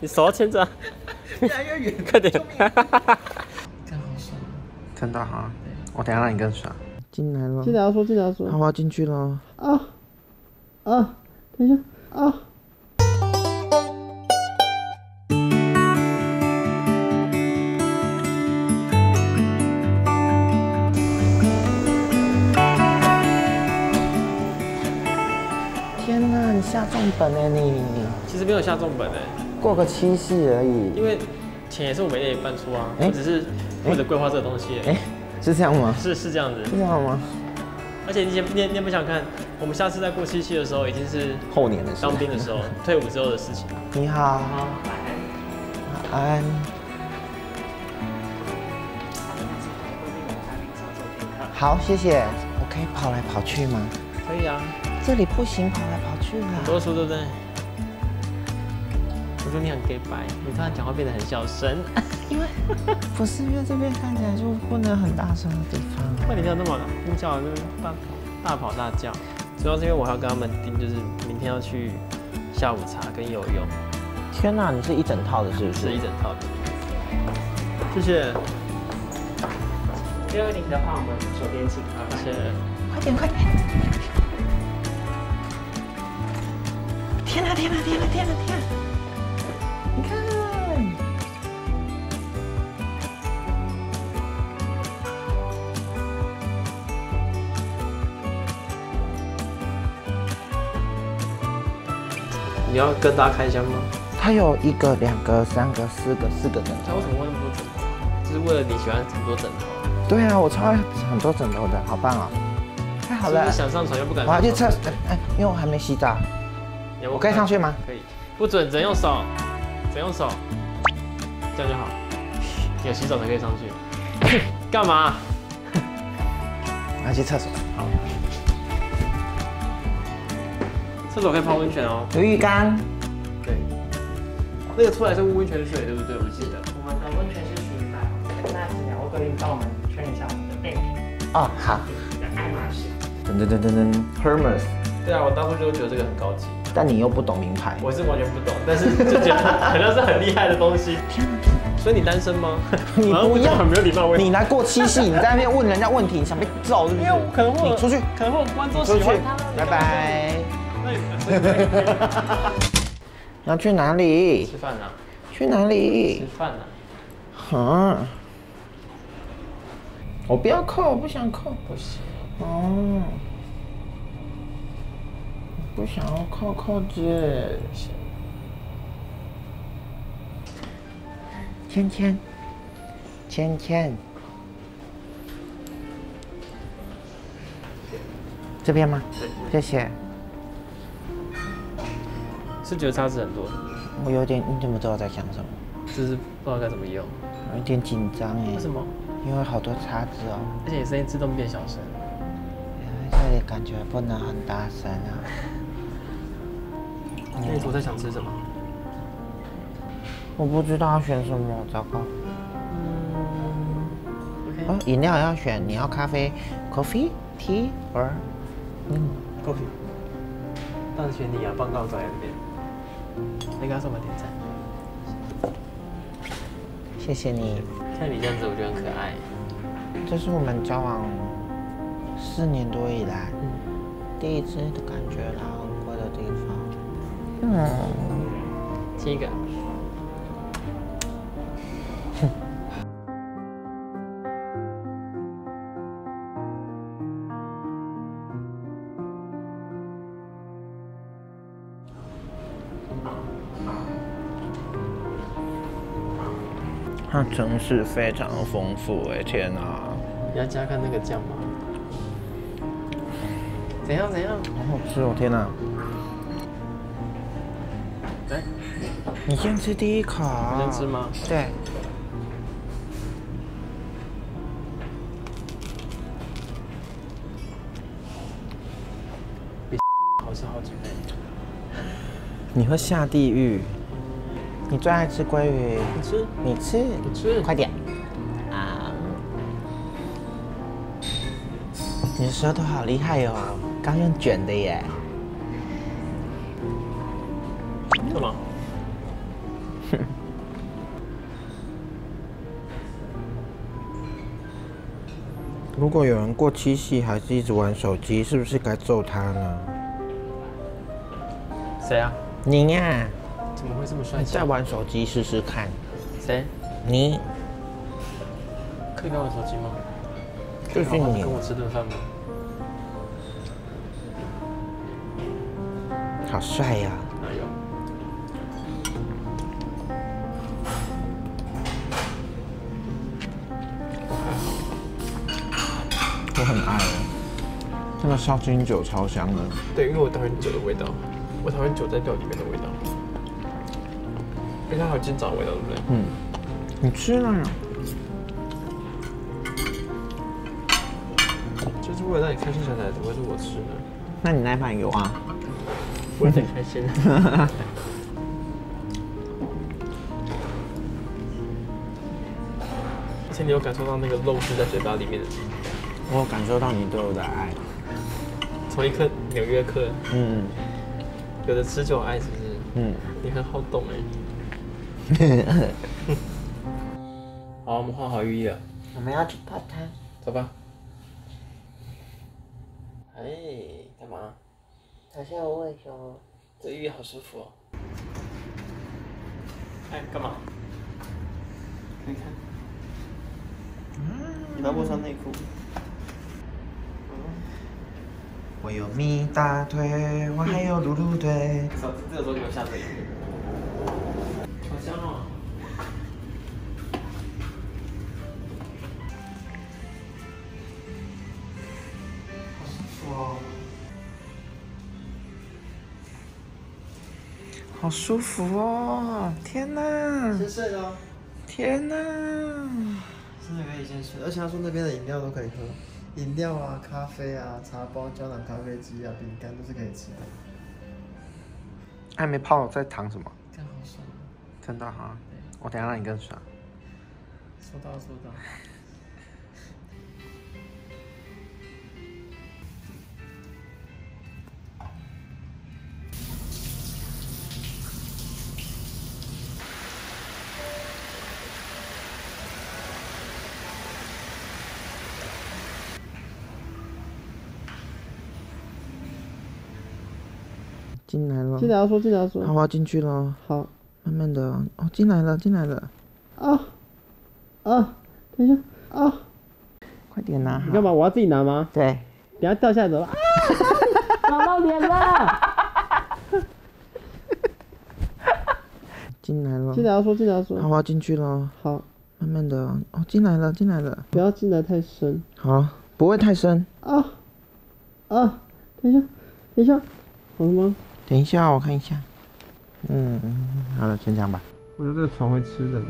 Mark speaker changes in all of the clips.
Speaker 1: 你手要牵着，
Speaker 2: 越来越远，
Speaker 1: 快点！
Speaker 2: 看好爽，
Speaker 3: 看到哈，我等一下让你跟爽。进来了，
Speaker 2: 记得要说，记得要说。
Speaker 3: 好，我要进去了。
Speaker 2: 等一下啊！
Speaker 3: 天哪，你下重本哎你！
Speaker 1: 其实没有下重本哎，
Speaker 3: 过个七夕而已。
Speaker 1: 因为钱也是我们一半出啊，我只是负责规划这个东西。
Speaker 3: 哎，是这样吗？
Speaker 1: 是这样子。
Speaker 3: 是这样吗？
Speaker 1: 而且你也不想看，我们下次在过七夕的时候，已经是
Speaker 3: 后年的事，
Speaker 1: 当兵的时候，退伍之后的事情。
Speaker 3: 你好，晚安。好，谢谢。我可以跑来跑去吗？
Speaker 1: 可以啊。
Speaker 3: 这里不行，跑来跑去啦。
Speaker 1: 很多书对不对？我觉得你很 gay 白，你突然讲话变得很小声。
Speaker 3: 因为不是因为这边看起来就不能很大声的地方。
Speaker 1: 那你没有那么呼叫，那大跑大叫。主要是因为我还要跟他们订，就是明天要去下午茶跟游泳。
Speaker 3: 天哪，你是一整套的，是不是？
Speaker 1: 是一整套的。谢谢。
Speaker 2: 620的话，我们手边请。
Speaker 1: 谢谢。
Speaker 3: 快点快点！天哪天哪天哪天哪天哪！你看。
Speaker 1: 你要跟大家开箱吗？
Speaker 3: 它有1个、2个、3个、4个、4个枕头。
Speaker 1: 它为什么会那么多枕头？就是为了你喜欢很多枕头。
Speaker 3: 对啊，我超爱很多枕头的，好棒哦！太好了。
Speaker 1: 想上床又不敢。
Speaker 3: 我要去厕所，因为我还没洗澡。我可以上去吗？
Speaker 1: 可以，不准，只能用手，只能用手，这样就好。有洗手才可以上去。干嘛？
Speaker 3: 我要去厕所。好。
Speaker 1: 厕所可以泡温泉哦。
Speaker 3: 有浴缸。
Speaker 1: 对。那个出来是温泉水，对不对？我记得。
Speaker 2: 我们的温泉是属于白黄的，那请两位贵宾帮我们确认一下我们的备品。
Speaker 3: 哦，好。
Speaker 2: 爱马仕。
Speaker 3: Hermes。
Speaker 1: 对啊，我当初就觉得这个很高级。
Speaker 3: 但你又不懂名牌。
Speaker 1: 我是完全不懂，但是就觉得好像是很厉害的东西。所以你单身吗？
Speaker 3: 你不要
Speaker 1: 很没有礼貌问题。
Speaker 3: 你来过七夕，你在那边问人家问题，你想被揍是不是？
Speaker 1: 因为可能会
Speaker 3: 你出去，
Speaker 1: 可能会有观众喜欢他。
Speaker 3: 拜拜。要去哪里？
Speaker 1: 吃饭啊。
Speaker 3: 去哪里？
Speaker 1: 吃饭啊。
Speaker 3: 我不要扣，我不想扣。
Speaker 1: 不行。
Speaker 3: 哦。不想要扣扣子。芊芊，芊芊，这边吗？谢谢。
Speaker 1: 是觉得差值很多。
Speaker 3: 我有点，你怎么知道我在想什么？
Speaker 1: 就是不知道该怎么用。
Speaker 3: 有点紧张哎。
Speaker 1: 为什么？
Speaker 3: 因为好多叉子哦。
Speaker 1: 而且声音自动变小声。
Speaker 3: 这里感觉不能很大声啊。
Speaker 1: 那你昨天想吃什么？
Speaker 3: 我不知道要选什么，糟糕。哦，饮料要选，你要咖啡 ，coffee, tea or
Speaker 1: coffee。当然选你啊，报告在那边。你给他送个点赞。
Speaker 3: 谢谢你。
Speaker 1: 看你这样子，我觉得很可爱。
Speaker 3: 这是我们交往4年多以来，第一次的感觉到很贵的地方。
Speaker 1: 亲一个。
Speaker 3: 它真是非常丰富哎！天哪！
Speaker 1: 你要加看那个酱吗？怎样？
Speaker 3: 好好吃哦！天哪！
Speaker 1: 来，
Speaker 3: 你先吃第一口。
Speaker 1: 你先吃吗？
Speaker 3: 对。
Speaker 1: 比好吃好几倍。
Speaker 3: 你会下地狱。你最爱吃鲑鱼。
Speaker 1: 你吃。
Speaker 3: 你吃。
Speaker 1: 我吃。
Speaker 3: 快点。啊！你的舌头好厉害哦，刚用卷的耶。
Speaker 1: 干嘛？
Speaker 3: 如果有人过七夕还是一直玩手机，是不是该揍他呢？
Speaker 1: 谁啊？
Speaker 3: 你呀，
Speaker 1: 怎么会这么帅气？
Speaker 3: 你再玩手机试试看。
Speaker 1: 谁？
Speaker 3: 你
Speaker 1: 可以跟我手机吗？
Speaker 3: 就是你
Speaker 1: 跟。我吃顿饭吗？
Speaker 3: 好帅呀！
Speaker 1: 哪有？
Speaker 3: 我很爱那个绍兴酒超香的。
Speaker 1: 对，因为我讨厌酒的味道，我讨厌酒在料里面的味道。因为它还有金枣的味道，对不对？
Speaker 3: 嗯，你吃了？
Speaker 1: 就是为了让你开心才来，怎么会是我吃呢？
Speaker 3: 那你那盘有啊？
Speaker 1: 我很开心。而且你有感受到那个肉是在嘴巴里面的，
Speaker 3: 我有感受到你对我的爱。
Speaker 1: 从一颗纽约客，
Speaker 3: 嗯
Speaker 1: 有的吃就有爱，是不是？
Speaker 3: 嗯。
Speaker 1: 你很好懂哎。好，我们换好浴衣了，
Speaker 3: 我们要去泡汤。
Speaker 1: 走吧。哎，干嘛？
Speaker 3: 好像有问熊。
Speaker 1: 这浴衣好舒服哦。哎，干嘛？你看。你不要不穿内裤。
Speaker 3: 我有蜜大腿，我还有露露腿。
Speaker 1: 这个时候给我下嘴。好香哦。好舒服哦。
Speaker 3: 好舒服哦！天哪！
Speaker 1: 先睡了。
Speaker 3: 天哪！
Speaker 1: 真的可以先睡，而且他说那边的饮料都可以喝，饮料啊、咖啡啊、茶包、胶囊咖啡机啊、饼干都是可以吃的。
Speaker 3: 还没泡在躺什么？
Speaker 1: 看好爽啊！
Speaker 3: 真的哈，我等一下让你更爽。
Speaker 1: 收到收到。
Speaker 3: 进来了。
Speaker 1: 进来说，进来说。
Speaker 3: 好，我要进去了。
Speaker 1: 好，
Speaker 3: 慢慢的哦。哦，进来了，进来了。
Speaker 1: 啊啊！等一下啊！
Speaker 3: 快点拿好。
Speaker 1: 你干嘛？我要自己拿吗？
Speaker 3: 对。
Speaker 1: 等下掉下来怎么办？啊！打到脸了！
Speaker 3: 进来了。
Speaker 1: 进来说，进来说。
Speaker 3: 好，我要进去了。
Speaker 1: 好，
Speaker 3: 慢慢的哦。哦，进来了，进来了。
Speaker 1: 不要进来太深。
Speaker 3: 好，不会太深。
Speaker 1: 啊啊！等一下，等一下，好了吗？
Speaker 3: 等一下，我看一下。嗯，好了，先这样吧。
Speaker 1: 我觉得这个床会吃人。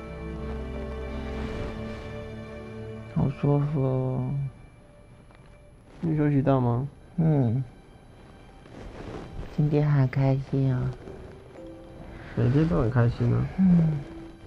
Speaker 3: 好舒服哦。
Speaker 1: 你休息到吗？
Speaker 3: 嗯。今天好开心哦。
Speaker 1: 每天都很开心啊。
Speaker 3: 嗯。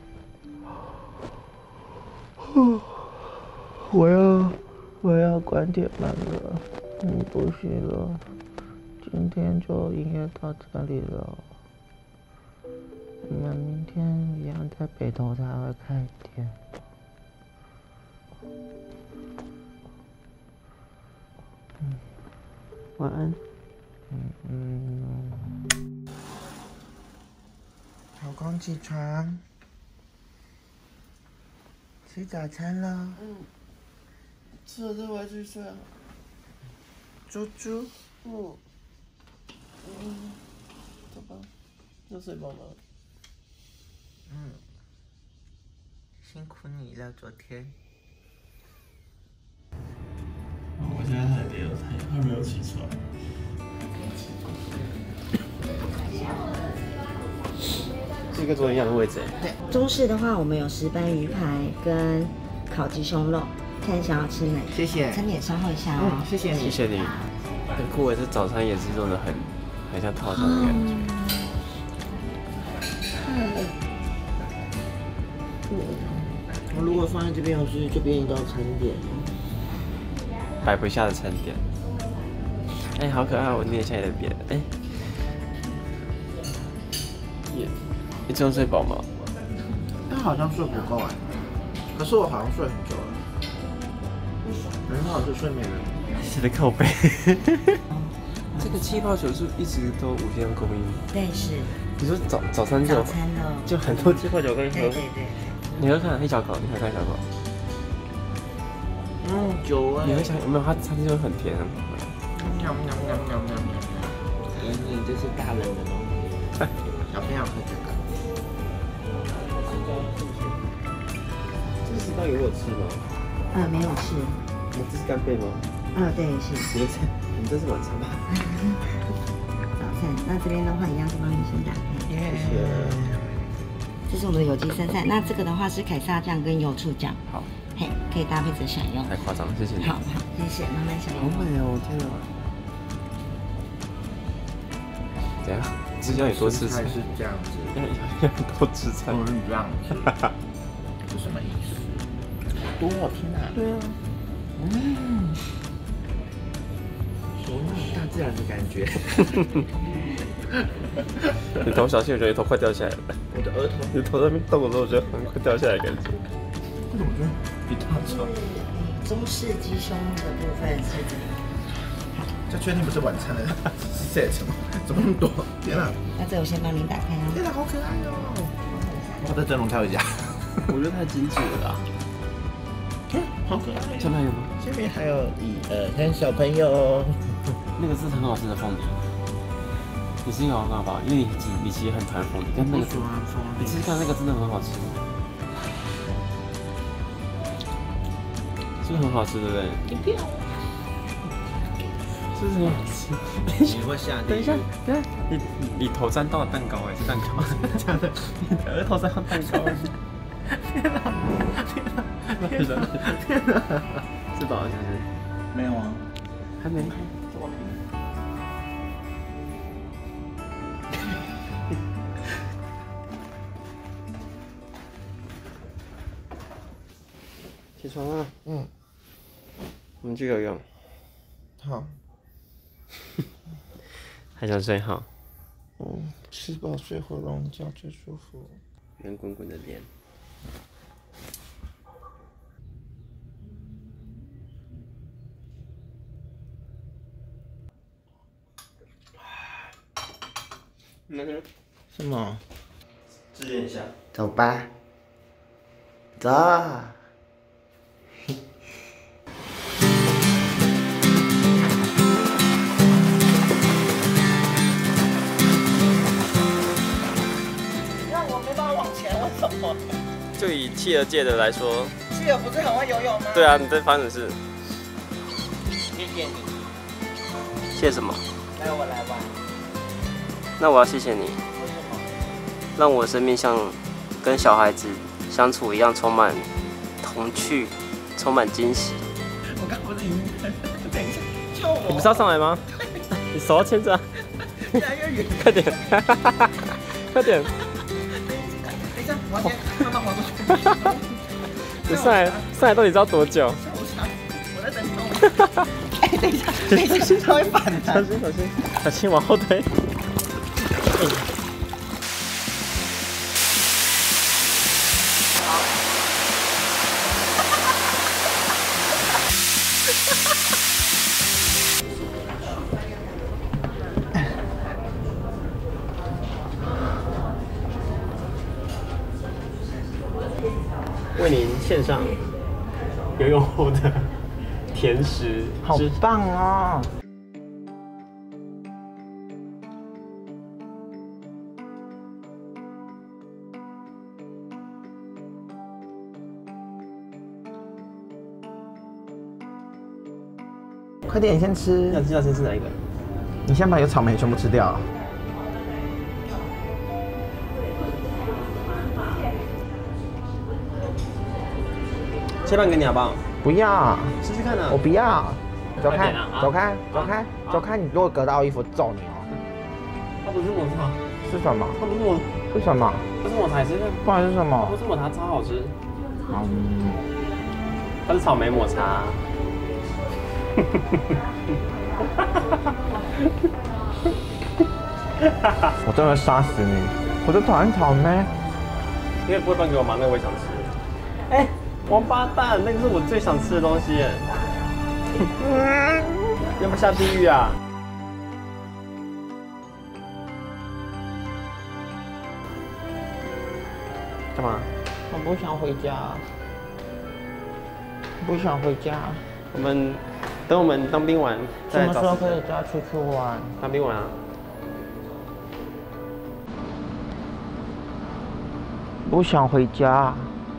Speaker 3: 我要关铁门了。不行了，今天就营业到这里了。我们明天一样在北投才会开店。
Speaker 1: 晚安。
Speaker 3: 老公起床，吃早餐了。
Speaker 1: 吃了之后我要去睡啊。
Speaker 3: 猪猪。
Speaker 1: 走吧。要睡饱吗？
Speaker 3: 辛苦你了，昨天。
Speaker 1: 我现在太累了，他没有起床。是一个昨天一样的位置。
Speaker 4: 对，中式的话，我们有石斑鱼排跟烤鸡胸肉，看你想要吃哪个？
Speaker 3: 谢谢。
Speaker 4: 餐点稍后一下哦。
Speaker 3: 谢谢你。
Speaker 1: 谢谢你。很酷诶，这早餐也是用的很像套餐的感觉。
Speaker 3: 我如果放在这边，我是这边一道餐点。
Speaker 1: 摆不下的餐点。哎，好可爱！我捏一下你的脸。哎，你真的睡饱吗？
Speaker 3: 但好像睡不够哎，可是我好像睡很久了。
Speaker 1: 很好，就睡美人。
Speaker 5: 写的靠背。这个气泡酒是一直都无限供应。
Speaker 4: 对，是
Speaker 5: 你说早餐就
Speaker 4: 早餐的，
Speaker 5: 就很多气泡酒可以喝。
Speaker 4: 对。
Speaker 5: 你会看黑小口，你会看小口。
Speaker 1: 酒啊。
Speaker 5: 你会想有没有它就会很甜。
Speaker 1: 喵喵喵喵喵喵。你这是大人的东西，小朋友喝这个。
Speaker 5: 这个石斑鱼我有吃吗？
Speaker 4: 没有吃。
Speaker 5: 这是干贝吗？
Speaker 4: 对，是。
Speaker 5: 你这是晚餐吧？
Speaker 4: 早餐。那这边的话一样是帮你先打开。
Speaker 5: 谢谢。
Speaker 4: 这是我们的有机生菜，那这个的话是凯撒酱跟油醋酱。
Speaker 5: 好。
Speaker 4: 嘿，可以搭配着享用。
Speaker 5: 太夸张了，谢谢你。
Speaker 4: 好，谢谢，慢慢享用。
Speaker 5: 好美哦，天啊！怎样？只要你多吃菜
Speaker 1: 是这样子，
Speaker 5: 要多吃菜。
Speaker 1: 这样子，是什么意思？多好听啊！
Speaker 5: 对啊。
Speaker 1: 大自然的感觉。
Speaker 5: 你头小心，我觉得你头快掉下来了。
Speaker 1: 我的额头，
Speaker 5: 你头在那边动的时候，我觉得很快掉下来的感觉。
Speaker 1: 为什么觉得比大长？
Speaker 4: 中式鸡胸的部分是这样。
Speaker 1: 这确定不是晚餐的 set 吗？怎么那么多？天啊！
Speaker 4: 那这我先帮您打开哦。
Speaker 1: 天哪，好可爱哦！我在真龙跳一下。
Speaker 5: 我觉得太精致了啦。
Speaker 1: 好可爱。
Speaker 5: 下面还有吗？
Speaker 1: 下面还有看小朋友。
Speaker 5: 那个是很好吃的凤梨。你是有很好吧？因为你其实很讨厌凤梨，但那个你吃看那个真的很好吃。是不是很好吃，对不对？是不是很好吃？
Speaker 1: 你会下地狱？
Speaker 5: 等一下，你头沾到蛋糕哎，是蛋糕，真的，你的额头沾到蛋糕。天哪！吃饱了是不是？
Speaker 1: 没有啊，
Speaker 5: 还没。起床了。我们去游泳。
Speaker 1: 好。
Speaker 5: 还想睡好？
Speaker 1: 吃饱睡回笼觉最舒服。
Speaker 5: 圆滚滚的脸。那个
Speaker 1: 什么？
Speaker 5: 自演一下。
Speaker 1: 走吧。走。
Speaker 5: 就以企鹅界的来说，
Speaker 1: 企鹅不是很会游泳吗？
Speaker 5: 对啊，你在发生什么事？
Speaker 1: 谢谢你。
Speaker 5: 谢什么？
Speaker 1: 来，我来玩。
Speaker 5: 那我要谢谢你，
Speaker 1: 为什么？
Speaker 5: 让我的生命像跟小孩子相处一样，充满童趣，充满惊喜。
Speaker 1: 我刚不是已经等一下，救我！
Speaker 5: 你不是要上来吗？你手要牵着啊。
Speaker 1: 越来越远。
Speaker 5: 快点，快点。
Speaker 1: 等一下，我要先慢慢滑过去。
Speaker 5: 你上来到底知道多久？
Speaker 1: 我在等你。哎，等一下，它会反弹。
Speaker 5: 小心往后推。为您献上游泳后的甜食，
Speaker 1: 好棒哦！快点，你先吃。
Speaker 5: 要知道先吃哪一个？
Speaker 1: 你先把有草莓全部吃掉。
Speaker 5: 切半给你好不好？
Speaker 1: 不要，
Speaker 5: 试试看啊！
Speaker 1: 我不要。走开，走开，走开，走开！你如果隔到衣服，揍你哦！
Speaker 5: 它不是抹茶，
Speaker 1: 是什么？
Speaker 5: 它不是抹，
Speaker 1: 是什么？
Speaker 5: 它是抹茶，是
Speaker 1: 不然是什么？
Speaker 5: 不是抹茶，超好吃。它是草莓抹茶。
Speaker 1: 我真的会杀死你！我就讨厌草莓。
Speaker 5: 你也不会搬给我吗？那我也想吃。哎， 王八蛋，那个是我最想吃的东西耶。要不下地狱啊？干嘛？
Speaker 3: 我不想回家，不想回家。
Speaker 5: 等我们当兵完
Speaker 3: 什么时候
Speaker 5: 再找时间。
Speaker 3: 可以再出去玩？
Speaker 5: 当兵完啊？
Speaker 3: 不想回家。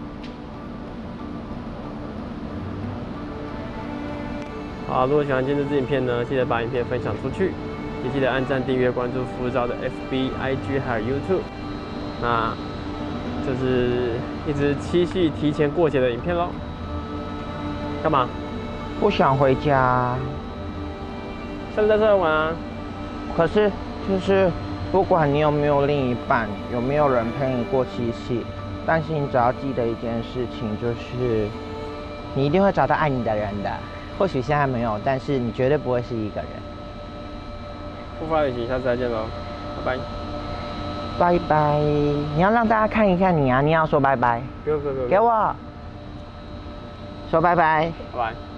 Speaker 5: 好，如果喜欢今天这支影片呢，记得把影片分享出去，也记得按赞、订阅、关注浮躁的 FB、IG 还有 YouTube。那就是一直七夕提前过节的影片咯。干嘛？
Speaker 3: 不想回家。
Speaker 5: 下次再出来玩啊。
Speaker 3: 可是就是不管你有没有另一半，有没有人陪你过七夕，但是你只要记得一件事情，就是你一定会找到爱你的人的。或许现在没有，但是你绝对不会是一个人。
Speaker 5: 不发旅行，下次再见喽，拜拜。
Speaker 3: 拜拜！你要让大家看一下你啊，你要说拜拜。
Speaker 5: 不用，
Speaker 3: 给我说拜拜。
Speaker 5: 拜拜。